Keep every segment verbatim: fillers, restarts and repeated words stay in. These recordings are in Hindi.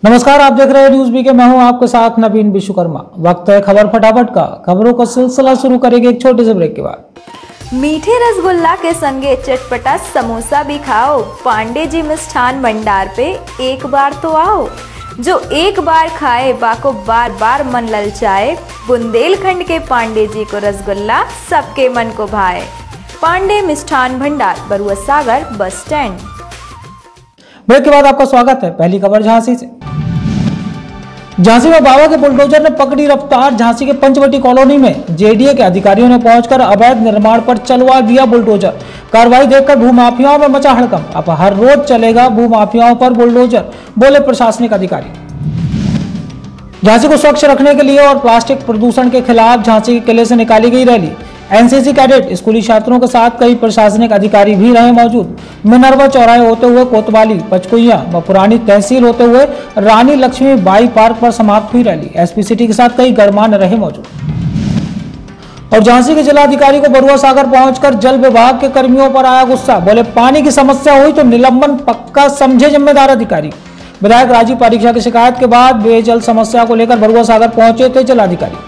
नमस्कार, आप देख रहे हैं न्यूज बी के। मैं हूं आपके साथ नवीन विश्वकर्मा। वक्त है खबर फटाफट का। खबरों का सिलसिला शुरू करेंगे एक छोटे से ब्रेक के बाद। मीठे रसगुल्ला के संगे चटपटा समोसा भी खाओ। पांडे जी मिष्ठान भंडार पे एक बार तो आओ। जो एक बार खाए बाको बार बार मन ललचाए। बुंदेलखंड के पांडे जी को रसगुल्ला सबके मन को भाए। पांडे मिष्ठान भंडार, बरुआ सागर बस स्टैंड। ब्रेक के बाद आपका स्वागत है। पहली खबर झांसी से। झांसी में बाबा के बुलडोजर ने पकड़ी रफ्तार। झांसी के पंचवटी कॉलोनी में जेडीए के अधिकारियों ने पहुंचकर अवैध निर्माण पर चलवा दिया बुलडोजर। कार्रवाई देखकर भूमाफियाओं में मचा हड़कंप। अब हर रोज चलेगा भूमाफियाओं पर बुलडोजर, बोले प्रशासनिक अधिकारी। झांसी को स्वच्छ रखने के लिए और प्लास्टिक प्रदूषण के खिलाफ झांसी के किले से निकाली गई रैली। एनसीसी कैडेट, स्कूली छात्रों के साथ कई प्रशासनिक अधिकारी भी रहे मौजूद। मिनरवा चौराहे होते हुए कोतवाली, पचकुइया व पुरानी तहसील होते हुए रानी लक्ष्मी बाई पार्क पर समाप्त हुई रैली। एसपी सिटी के साथ कई गणमान्य रहे मौजूद। और झांसी के जिलाधिकारी को बरुआ सागर पहुंचकर जल विभाग के कर्मियों पर आया गुस्सा। बोले पानी की समस्या हुई तो निलंबन पक्का समझे जिम्मेदार अधिकारी। विधायक राजीव परीक्षा की शिकायत के बाद पेयजल समस्या को लेकर बरुआ सागर पहुंचे थे जिलाधिकारी।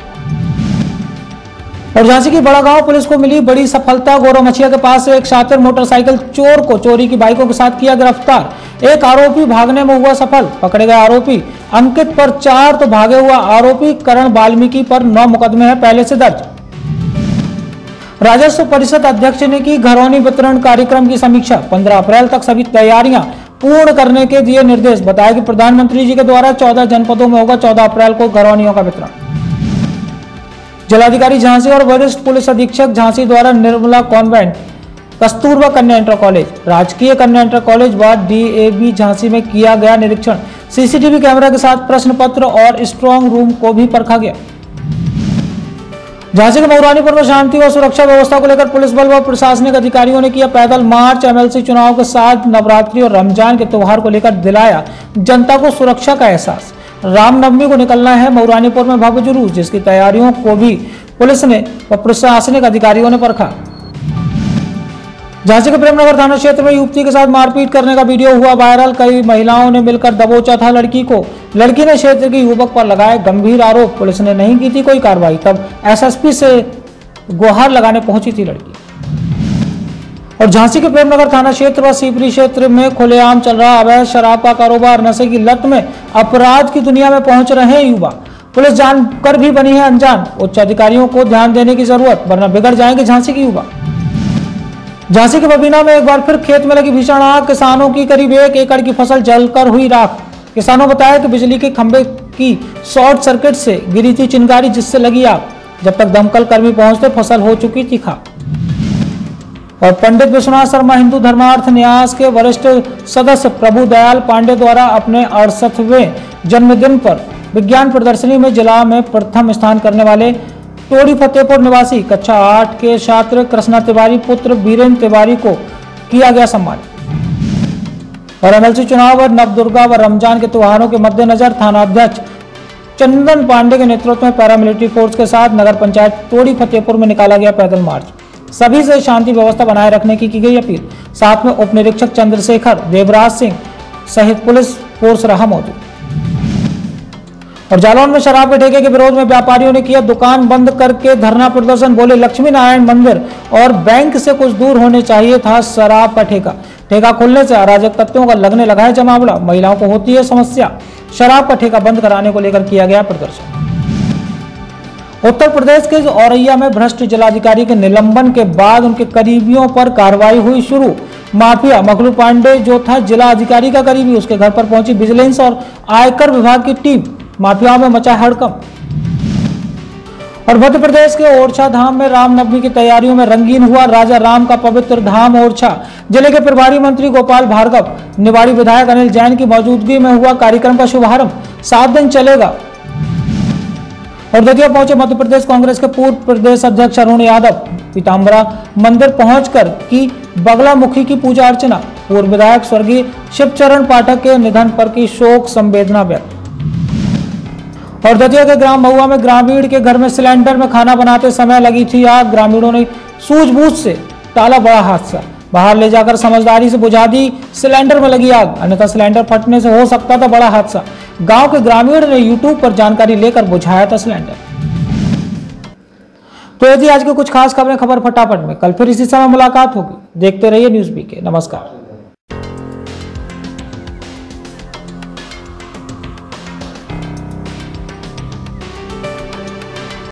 और झांसी की बड़ा गांव पुलिस को मिली बड़ी सफलता। गोरमछिया के पास से एक शातिर मोटरसाइकिल चोर को चोरी की बाइकों के साथ किया गिरफ्तार। एक आरोपी भागने में हुआ सफल। पकड़े गए आरोपी अंकित पर चार तो भागे हुआ आरोपी करण वाल्मीकि पर नौ मुकदमे हैं पहले से दर्ज। राजस्व परिषद अध्यक्ष ने की घरौनी वितरण कार्यक्रम की समीक्षा। पंद्रह अप्रैल तक सभी तैयारियां पूर्ण करने के दिए निर्देश। बताया कि प्रधानमंत्री जी के द्वारा चौदह जनपदों में होगा चौदह अप्रैल को घरौनियों का वितरण। जिलाधिकारी झांसी और वरिष्ठ पुलिस अधीक्षक झांसी द्वारा निर्मला कॉन्वेंट, कस्तूरबा कन्या इंटर कॉलेज, राजकीय कन्या इंटर कॉलेज व डीएवी झांसी में किया गया निरीक्षण। सीसीटीवी कैमरा के साथ प्रश्न पत्र और स्ट्रांग रूम को भी परखा गया। झांसी के मऊरानीपुर में शांति व सुरक्षा व्यवस्था को लेकर पुलिस बल व प्रशासनिक अधिकारियों ने किया पैदल मार्च। एमएलसी चुनाव के साथ नवरात्रि और रमजान के त्योहार को लेकर दिलाया जनता को सुरक्षा का एहसास। रामनवमी को निकलना है मऊरानीपुर में भव्य जुलूस, जिसकी तैयारियों को भी पुलिस ने व प्रशासनिक अधिकारियों ने परखा। झांसी के प्रेमनगर थाना क्षेत्र में युवती के साथ मारपीट करने का वीडियो हुआ वायरल। कई महिलाओं ने मिलकर दबोचा था लड़की को। लड़की ने क्षेत्र के युवक पर लगाए गंभीर आरोप। पुलिस ने नहीं की थी कोई कार्रवाई, तब एसएसपी से गुहार लगाने पहुंची थी लड़की। और झांसी के प्रेमनगर थाना क्षेत्र व सीपरी क्षेत्र में खुलेआम चल रहा अवैध शराब का कारोबार। नशे की लत में अपराध की दुनिया में पहुंच रहे हैं युवा। पुलिस जानकर भी बनी है अनजान। उच्च अधिकारियों को ध्यान देने की जरूरत, वरना बिगड़ जाएंगे झांसी के युवा। झांसी के बबीना में एक बार फिर खेत में लगी भीषण आग। किसानों की करीब एक एकड़ की फसल जलकर हुई राख। किसानों बताया कि बिजली के खंभे की शॉर्ट सर्किट से गिरी थी चिंगारी, जिससे लगी आग। जब तक दमकल कर्मी पहुंचते फसल हो चुकी थी खाक। और पंडित विश्वनाथ शर्मा हिंदू धर्मार्थ न्यास के वरिष्ठ सदस्य प्रभु दयाल पांडे द्वारा अपने अड़सठवें जन्मदिन पर विज्ञान प्रदर्शनी में जिला में प्रथम स्थान करने वाले टोड़ी फतेहपुर निवासी कक्षा आठ के छात्र कृष्णा तिवारी पुत्र बीरेन्द्र तिवारी को किया गया सम्मान। और एमएलसी चुनाव और नवदुर्गा व रमजान के त्योहारों के मद्देनजर थानाध्यक्ष चंदन पांडे के नेतृत्व में पैरामिलिट्री फोर्स के साथ नगर पंचायत टोड़ी फतेहपुर में निकाला गया पैदल मार्च। सभी से शांति व्यवस्था बनाए रखने की की गई अपील। साथ में उप निरीक्षक चंद्रशेखर, देवराज सिंह सहित पुलिस फोर्स रहा मौजूद। और जालौन में शराब के ठेके के विरोध में व्यापारियों ने किया दुकान बंद करके धरना प्रदर्शन। बोले लक्ष्मी नारायण मंदिर और बैंक से कुछ दूर होने चाहिए था शराब का ठेका। ठेका खुलने से अराजक तत्वों का लगने लगा है जमावड़ा। महिलाओं को होती है समस्या। शराब का ठेका बंद कराने को लेकर किया गया प्रदर्शन। उत्तर प्रदेश के औरैया में भ्रष्ट जिलाधिकारी के निलंबन के बाद उनके करीबियों पर कार्रवाई हुई शुरू। माफिया मखलू पांडे जो था जिला अधिकारी का करीबी, उसके घर पर पहुंची विजिलेंस और आयकर विभाग की टीम। माफियाओं में मचा हड़कंप। और मध्य प्रदेश के ओरछा धाम में रामनवमी की तैयारियों में रंगीन हुआ राजा राम का पवित्र धाम ओरछा। जिले के प्रभारी मंत्री गोपाल भार्गव, निवाड़ी विधायक अनिल जैन की मौजूदगी में हुआ कार्यक्रम का शुभारंभ। सात दिन चलेगा। और दतिया पहुंचे मध्य प्रदेश कांग्रेस के पूर्व प्रदेश अध्यक्ष अरुण यादव। पीताम्बरा मंदिर पहुंचकर की बगलामुखी की पूजा अर्चना। पूर्व विधायक स्वर्गीय शिवचरण पाठक के निधन पर की शोक संवेदना व्यक्त। और दतिया के ग्राम महुआ में ग्रामीण के घर में सिलेंडर में खाना बनाते समय लगी थी आग। ग्रामीणों ने सूझबूझ से टाला बड़ा हादसा। बाहर ले जाकर समझदारी से बुझा दी सिलेंडर में लगी आग, अन्यथा सिलेंडर फटने से हो सकता था बड़ा हादसा। गांव के ग्रामीण ने यूट्यूब पर जानकारी लेकर बुझाया था सिलेंडर। तो यदि आज के कुछ खास खबरें खबर फटाफट में, कल फिर इसी समय मुलाकात होगी। देखते रहिए न्यूज़ बीके। नमस्कार।